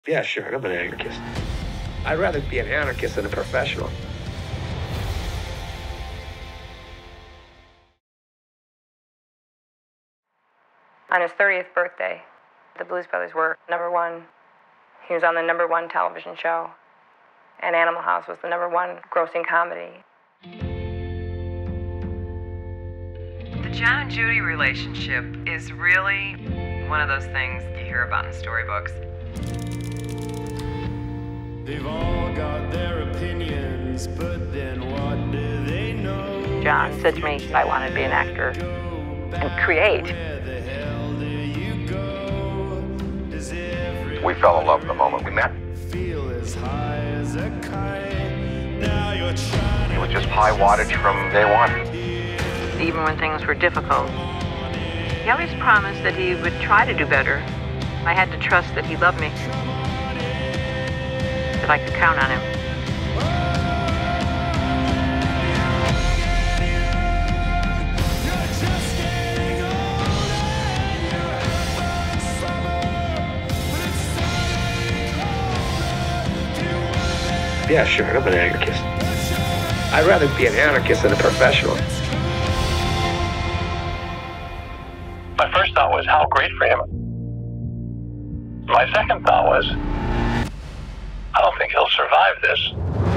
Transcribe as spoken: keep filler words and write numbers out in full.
Yeah, sure, I'm an anarchist. I'd rather be an anarchist than a professional. On his thirtieth birthday, the Blues Brothers were number one. He was on the number one television show, and Animal House was the number one grossing comedy. The John and Judy relationship is really one of those things you hear about in storybooks. They've all got their opinions, but then what do they know? John said to me, I want to be an actor and create. We fell in love the moment we met. It was just high wattage from day one. Even when things were difficult, he always promised that he would try to do better. I had to trust that he loved me, that I could count on him. Yeah, sure, I'm an anarchist. I'd rather be an anarchist than a professional. My first thought was, how great for him. My second thought was, I don't think he'll survive this.